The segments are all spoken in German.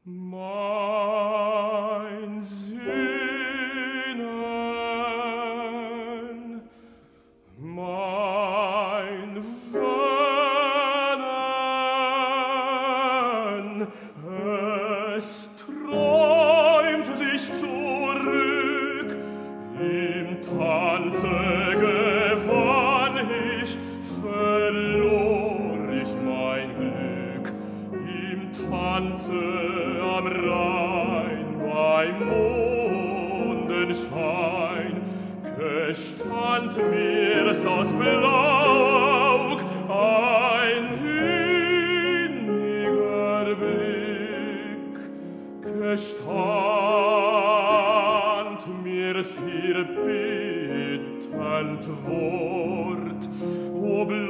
Mein Sehnen, mein Wähnen, es träumt sich zurück, im Tanze gewann ich, verlor ich mein Glück, im Tanze am Rhein beim Mondenschein gestand mir's aus Blauaug ein inniger Blick, gestand mir's ihr bittend Wort, o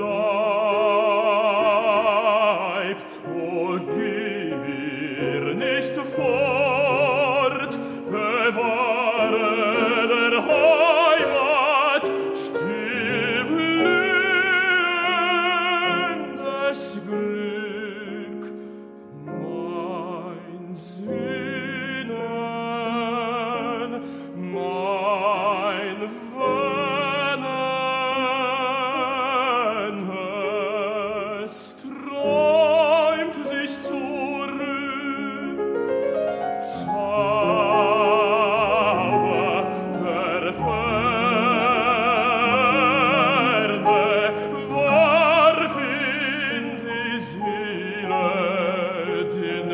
bleib, o geh mir nicht fort, bewahre der Heimat still blühendes Glück, mein Sehnen, mein Wähnen, es träumt sich zurück, Zauber der Ferne warf in die Seele den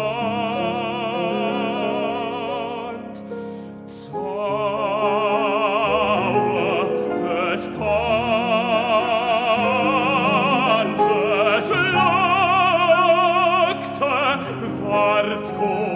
Brand. Zauber des Tanzes lockte, ward